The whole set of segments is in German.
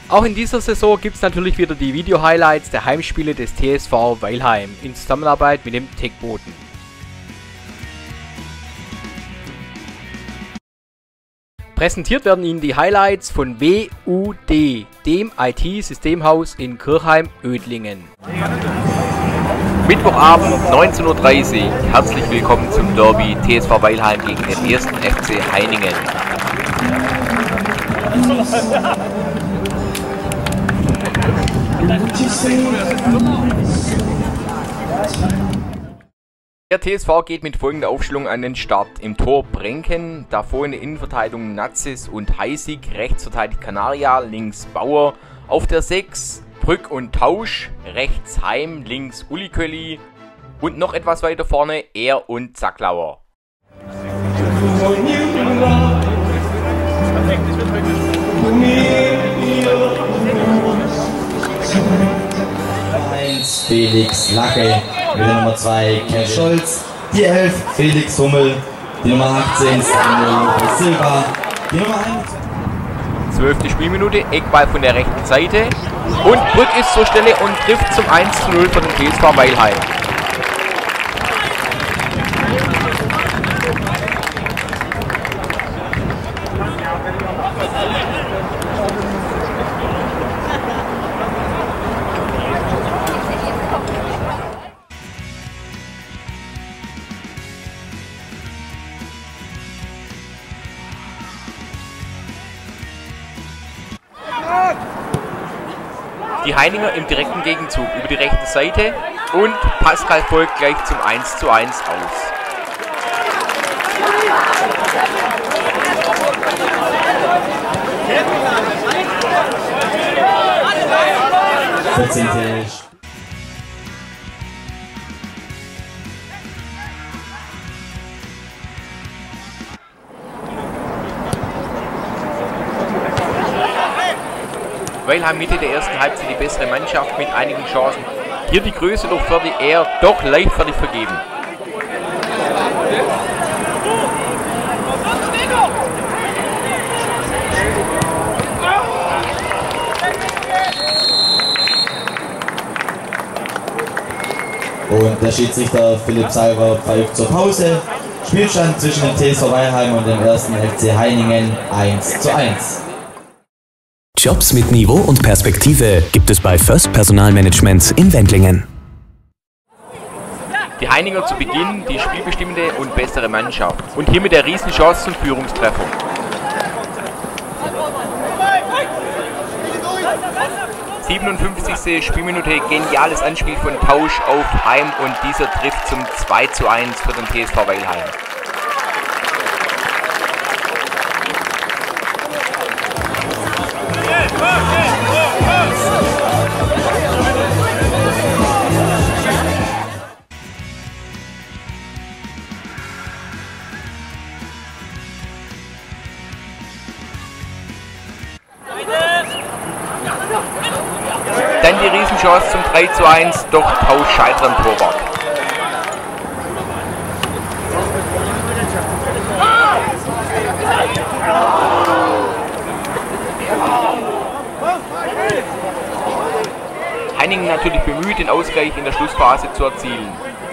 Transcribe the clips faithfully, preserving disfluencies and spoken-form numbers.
Auch in dieser Saison gibt es natürlich wieder die Video-Highlights der Heimspiele des T S V Weilheim in Zusammenarbeit mit dem Tech-Boten. Präsentiert werden Ihnen die Highlights von W U D, dem I T-Systemhaus in Kirchheim-Oedlingen. Mittwochabend neunzehn Uhr dreißig. Herzlich willkommen zum Derby T S V Weilheim gegen den ersten F C Heiningen. Der T S V geht mit folgender Aufstellung an den Start. Im Tor Brenken, davor in der Innenverteidigung Nazis und Heisig, rechts verteidigt Kanaria, links Bauer, auf der sechs Brück und Tausch, rechts Heim, links Uli Kölli und noch etwas weiter vorne er und Zacklauer. eins Felix Lacke, mit der Nummer zwei Ken Scholz, die elf Felix Hummel, die Nummer achtzehn Samuel Silva, die Nummer eins. zwölfte Spielminute, Eckball von der rechten Seite und Brück ist zur Stelle und trifft zum eins zu null für den T S V Weilheim. Die Heininger im direkten Gegenzug über die rechte Seite und Pascal folgt gleich zum eins zu eins aus. vierzehnte Weilheim Mitte der ersten Halbzeit die bessere Mannschaft mit einigen Chancen. Hier die Größe durch Ferdi eher doch leichtfertig vergeben. Und der Schiedsrichter Philipp Salver pfeift zur Pause. Spielstand zwischen dem T S V Weilheim und dem ersten F C Heiningen eins zu eins. Jobs mit Niveau und Perspektive gibt es bei First Personalmanagement in Wendlingen. Die Heininger zu Beginn die spielbestimmende und bessere Mannschaft. Und hier mit der Riesenchance zum Führungstreffer. siebenundfünfzigste Spielminute, geniales Anspiel von Tausch auf Heim und dieser trifft zum zwei zu eins für den T S V Weilheim. Dann die Riesenchance zum drei zu eins, doch Tausch scheitert am Torwart. Heiningen natürlich bemüht, den Ausgleich in der Schlussphase zu erzielen.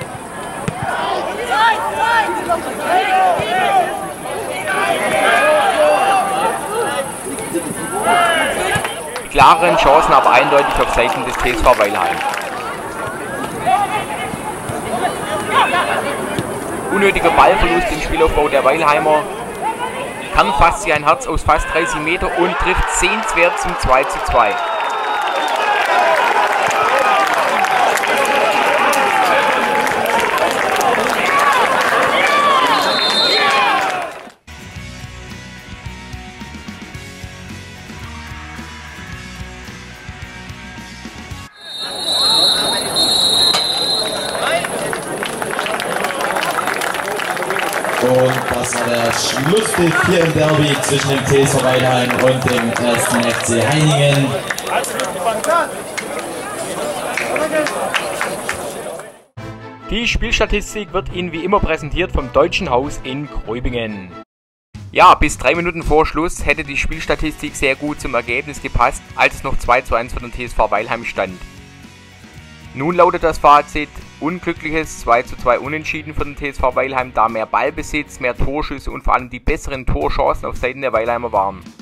Die klaren Chancen aber eindeutig auf Seiten des T S V Weilheim. Unnötiger Ballverlust im Spielaufbau der Weilheimer. Kern fasst sich ein Herz aus fast dreißig Meter und trifft sehenswert zum zwei zu zwei. Und das war der Schlusspfiff hier im Derby zwischen dem T S V Weilheim und dem ersten F C Heiningen. Die Spielstatistik wird Ihnen wie immer präsentiert vom Deutschen Haus in Gräubingen. Ja, bis drei Minuten vor Schluss hätte die Spielstatistik sehr gut zum Ergebnis gepasst, als es noch zwei zu eins für den T S V Weilheim stand. Nun lautet das Fazit: unglückliches zwei zu zwei Unentschieden für den T S V Weilheim, da mehr Ballbesitz, mehr Torschüsse und vor allem die besseren Torchancen auf Seiten der Weilheimer waren.